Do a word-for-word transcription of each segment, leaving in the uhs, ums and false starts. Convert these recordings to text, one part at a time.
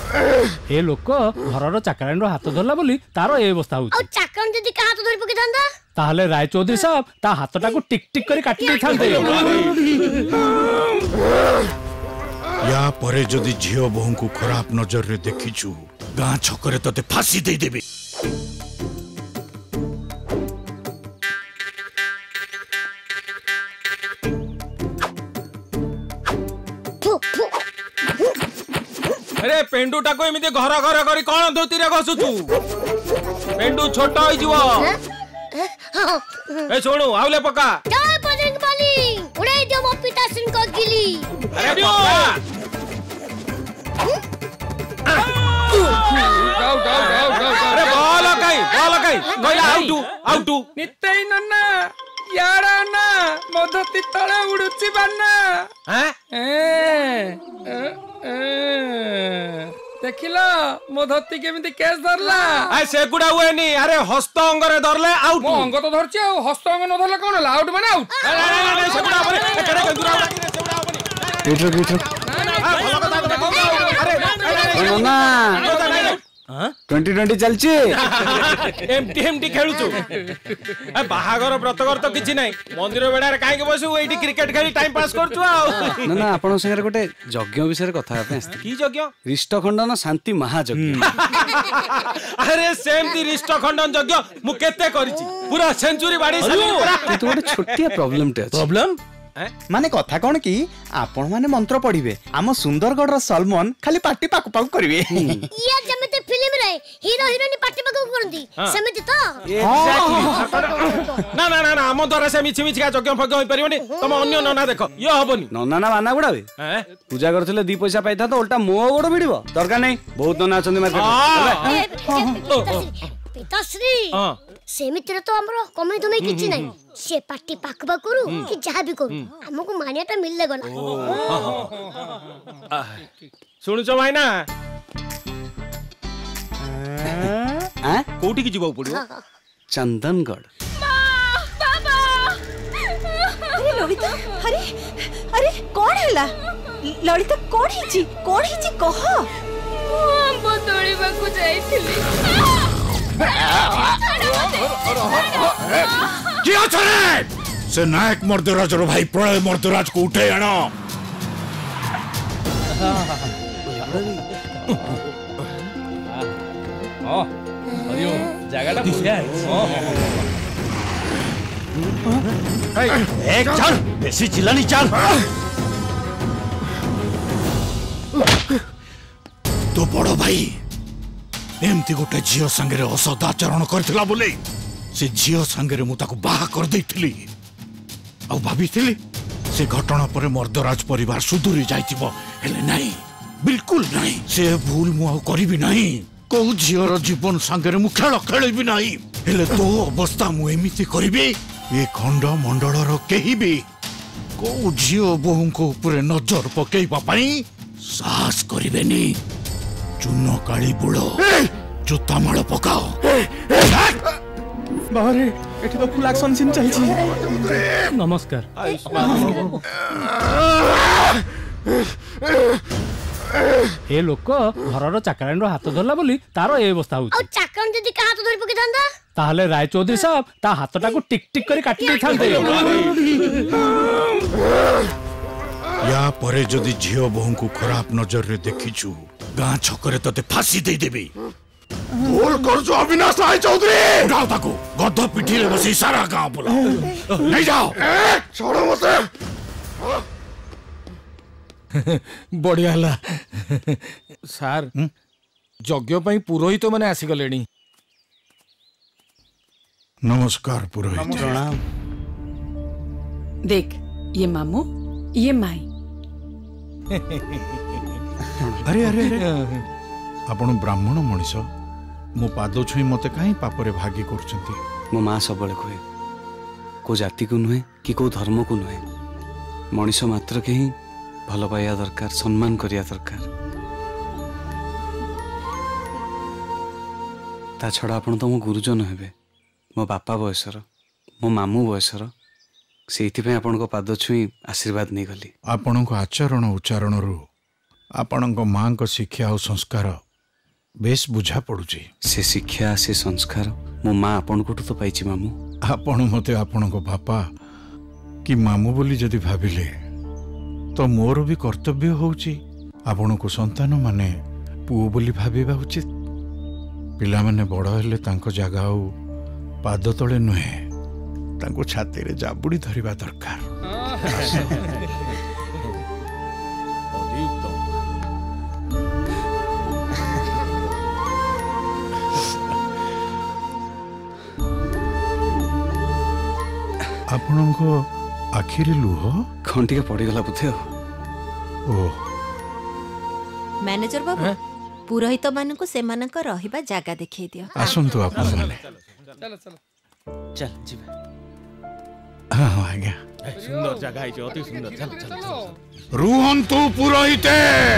ए लोक घरर चाकराणी हाथ धरला बोली तार ए अवस्था होउची। चाकराणी जदी का हाथ धरि पके थांदा ताहले राय चौधरी साहब ता हाथटा को टिक टिक करी काटी देथांते। या परे जदी झियो बहु को खराब नजर रे देखिछु गां छकरे तते फांसी दे देबे। अरे पेंडू टाको एमिति घर घर करी कोन धोती रे घसुछु पेंडू छोट होई जीवो। ए छोणु आवले पका जय बजरंग बली उड़े दे मो पिता सिंह को गिली। अरे पका जाओ जाओ जाओ जाओ अरे बोल कई बोल कई कहला आउटू आउटू नितई नन्ना यारा ना मधती तळे उडुची बान्ना। हैं ए देखिला मो धरती केमिति केस धरला। आ सेगुडा हुएनी अरे हस्त अंगरे धरले आउट। मो अंग तो धरची आ हस्त अंग न धरले कोन ला आउट माने आउट। अरे अरे अरे सेगुडा बने केडे कंदुरा उडा कि सेगुडा बने पीठ पीठ हां भलो कथा देखो अरे ना हां ट्वेंटी ट्वेंटी चलची एमटी एमटी खेलुछु। आ बाहागर व्रतगर तो किछि नै मंदिर बेडा रे काहे के बसु एठी क्रिकेट खेली टाइम पास करछु आ। ना ना आपण संगे गोटे यज्ञ विषय कथा आपे आस्ते। की यज्ञ? रिष्ट खंडन शांति महायज्ञ। अरे सेमती रिष्ट खंडन यज्ञ मु केते करिछि पूरा सेंचुरी बाडी साली पूरा। तो गोटे छोटिया प्रॉब्लम टे प्रॉब्लम माने कथा कौन कि आपण माने मंत्र पढ़िबे आम सुंदरगढ़ सलमान खाली पार्टी पाकु पाकु करिवे। ये जमेते फिल्म रे हीरो हीरोइन पार्टी पाकु करंदी सेमिति तो ना ना ना ना हम द्वारा से मिछि मिछि का यज्ञ फज्ञ होई परिबनी। तुम अन्य नना देखो यो हबनी नना ना माना गुडा बे पूजा करथिले दी पैसा पाइथा तो उल्टा मो गोड़ भिड़िबो दरकार नै बहुत नना अछंदी मार्केट। पिताश्री सेमिति रे तो हमरो कमे तुमे किछि नै से पार्टी पाकबा करू कि जहा भी करू हमको मान्यता मिलले गला। सुनु छ भाई ना हां कोठी की जीवा पड़ो चंदनगढ़। बाबा अरे ललिता अरे अरे कोन हैला ललिता कोन हिची कोन हिची कह हम बदळीबा को जाईथिली। की अछरे से नायक मर्दराज रो भाई प्रलय मर्दराज को उठे आनो। हां हरिओ जगाटा बुझिया है एक चल बेसी चिल्लानी चल। तो बड़ो भाई एमती गोटे झियो संगे असदाचरण करथिला बोले से झियो संगे मु ताको बाहा कर देइथिली आ भाबिथिली से घटना पर मर्दराज परिवार सुधुरी जाइतिबो हेले नाही बिल्कुल नाही से भूल मु आ करिबि नाही को झियोर जीवन संगे मु खेल खेलिबि नाही हेले तो अवस्था मु एमिति करिबि ए खंड मंडलर केही भी को झियो बहु को ऊपर नजर पकेइबा पई साहस करिबेनी। चुनो काली बुड़ो जूता माड़ पकाओ। बाहरे एठी तो फुल एक्शन सीन चल छी। नमस्कार। ए लोक घरर चाकराणी हाथ धरला बोली तार ए अवस्था होउची। चाकराणी जदी का हाथ धरि पके थांदा ताहले राय चौधरी साहब ता हाथटा को टिक टिक करी काटी देथांते। या परे जदी झियो बहु को खराब नजर रे देखिछु गां छकरे तते फांसी दे देबे। बोल कर जो अविनाश राय चौधरी उठाओ ताको गद्दा पिठी रे बसी सारा गांव बुला नहीं जाओ छोड़ो मते। बढ़िया हला सार यज्ञ पई पुरोहित माने आसी गलेनी। नमस्कार पुरोहित। प्रणाम। देख ये मामू ये माई। अरे अरे आपण ब्राह्मण मनीष मो पाद छुई मते काई पापरे भागी करछंती। मो मां सबले कहे को जाति को नुहे कि को धर्म को नुहे मनीष मात्र के ही भल पाइया दरकार सम्मान करिया दरकार। ता छड़ा आपण तो मो गुरुजन हेबे मो बापा बयसर मो मामू बयसर से पाद छुई आशीर्वाद नहीं गली। आपण को आचरण उच्चारण रु ଆପଣଙ୍କ ମାଙ୍କ ଶିକ୍ଷା ଆଉ ସଂସ୍କାର ବେଶ ବୁଝା ପଡୁଛି। ସେ ଶିକ୍ଷା ସେ ସଂସ୍କାର ମୋ ମା ଆପଣଙ୍କଠୁ ତ ପାଇଛି ମାମୁଁ। ଆପଣ ମତେ ଆପଣଙ୍କ ବାପା କି ମାମୁଁ ବୋଲି ଯଦି ଭାବିଲେ ତ ମୋର ବି କର୍ତ୍ତବ୍ୟ ହଉଛି ଆପଣଙ୍କୁ ସନ୍ତାନ ମାନେ ପୁଅ ବୋଲି ଭାବିବା ଉଚିତ। ପିଲାମାନେ ବଡ଼ ହେଲେ ତାଙ୍କ ଜାଗା ଆଉ ପାଦ ତଳେ ନୁହେଁ, ତାଙ୍କୁ ଛାତିରେ ଜାବୁଡ଼ି ଧରିବା ଦରକାର। ଆପଣଙ୍କ ଆଖିରେ ଲୁହ କ'ଣ ଟିକେ ପଡ଼ିଗଲା ବୋଧେ ଆଉ। ଓ ମ୍ୟାନେଜର ବାବୁ, ପୁରୋହିତ ମାନଙ୍କୁ ସେମାନଙ୍କ ରହିବା ଜାଗା ଦେଖେଇ ଦିଅ। ଆସନ୍ତୁ ଆପଣମାନେ। ଚାଲ ଯିବା। ହଁ ହଁ ଆଜ୍ଞା, ସୁନ୍ଦର ଜାଗା ହେଇଛି, ଅତି ସୁନ୍ଦର। ଚାଲ ଚାଲ ରୁହନ୍ତୁ ପୁରୋହିତେ।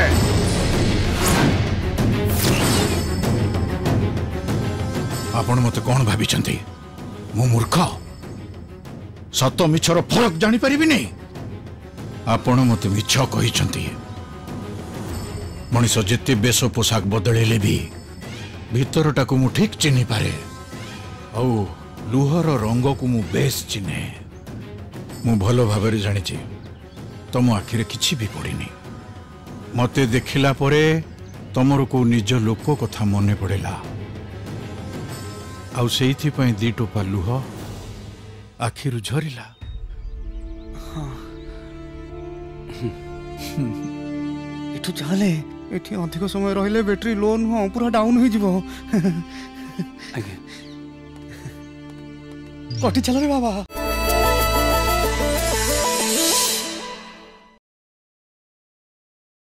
ଆପଣ ମତେ କ'ଣ ଭାବିଛନ୍ତି? ମୁଁ ମୂର୍ଖ? ସତ ମିଛର ଫରକ ଜାଣିପାରିବିନି? ଆପଣ ମତେ ମିଛ କହିଛନ୍ତି। ମଣିଷ ଯେତେ ବେଶ ପୋଷାକ ବଦଳେଇଲେ ବି ଭିତରଟାକୁ ମୁଁ ଠିକ୍ ଚିହ୍ନିପାରେ, ଆଉ ଲୁହର ରଙ୍ଗକୁ ମୁଁ ବେଶ ଚିହ୍ନେ। ମୁଁ ଭଲ ଭାବରେ ଜାଣିଛି ତମ ଆଖିରେ କିଛି ବି ପଡ଼ିନି। ମତେ ଦେଖିଲା ପରେ ତମର କୋଉ ନିଜ ଲୋକ କଥା ମନେ ପଡ଼ିଲା, ଆଉ ସେଇଥିପାଇଁ ଦି ଟୋପା ଲୁହ ଆଖିରୁ ଝରିଲା। ଏଠୁ ଚାଲେ, ଏଠି ଅଧିକ ସମୟ ରହିଲେ ବ୍ୟାଟେରୀ ଲୋ ନୁହଁ, ପୁରା ଡାଉନ୍ ହେଇଯିବ। ଆଜ୍ଞା କଟି ଚାଲ ରେ ବାବା।